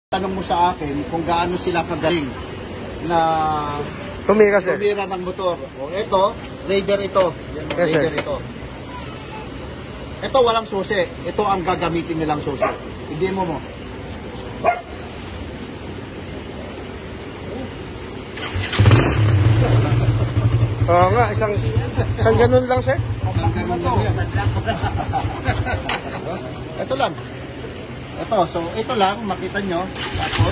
Tanong mo sa akin kung gaano sila kagaling na tumira, sir. Tumira ng motor. O ito, Raider ito. Yan, Yes, Raider sir. ito. Ito walang susi. Ito ang gagamitin nilang susi. I-demo mo. Oo nga, isang ganun lang, sir. Ang ganun lang yan. Ito lang. Ito, so ito lang, makita nyo. Tapos,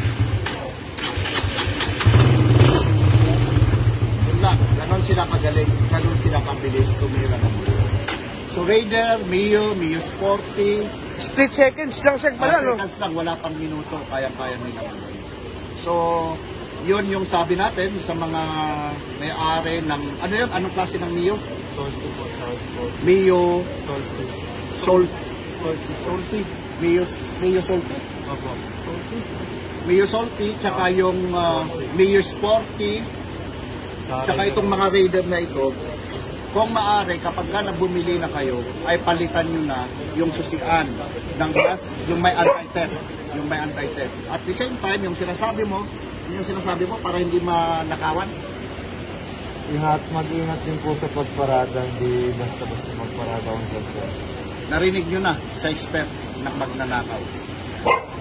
yun lang. Ganon sila kagaling. Ganon sila kabilis tumira ng motor. So Raider, Mio Sporty. Split seconds lang, sir, pala, no? Seconds lang, wala pang minuto. Kaya-kaya nila. So, yun yung sabi natin sa mga may-ari ng, ano yun? Anong klase ng Mio? Mio Salty. Mio Salty. Mio Salty, tsaka yung Mio Sporty, tsaka itong mga Raider na ito. Kung maaari, kapag bumili na kayo, ay palitan nyo na yung susian ng gas, yung may anti-theft. At the same time, yung sinasabi mo para hindi manakawan. Mag-ingat din po sa pagparada, hindi basta-basta magparada ang sasya. Narinig nyo na sa expert na magnanakaw.